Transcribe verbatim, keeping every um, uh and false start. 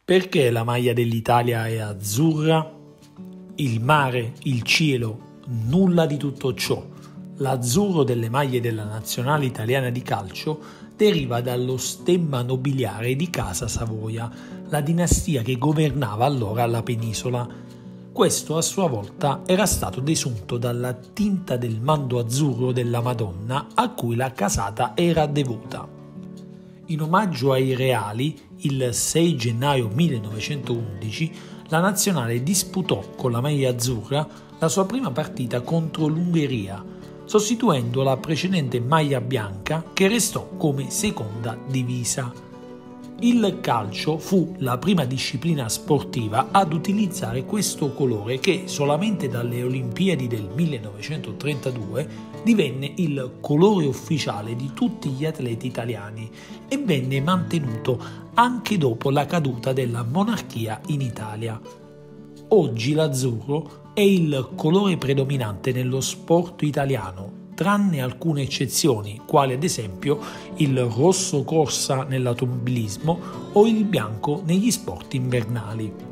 Perché la maglia dell'Italia è azzurra? Il mare, il cielo, nulla di tutto ciò. L'azzurro delle maglie della nazionale italiana di calcio deriva dallo stemma nobiliare di Casa Savoia, la dinastia che governava allora la penisola. Questo a sua volta era stato desunto dalla tinta del manto azzurro della Madonna a cui la casata era devota. In omaggio ai reali, il sei gennaio millenovecentoundici, la nazionale disputò con la maglia azzurra la sua prima partita contro l'Ungheria, sostituendo la precedente maglia bianca che restò come seconda divisa. Il calcio fu la prima disciplina sportiva ad utilizzare questo colore che solamente dalle Olimpiadi del millenovecentotrentadue divenne il colore ufficiale di tutti gli atleti italiani e venne mantenuto anche dopo la caduta della monarchia in Italia. Oggi l'azzurro è il colore predominante nello sport italiano, tranne alcune eccezioni, quali ad esempio il rosso corsa nell'automobilismo o il bianco negli sport invernali.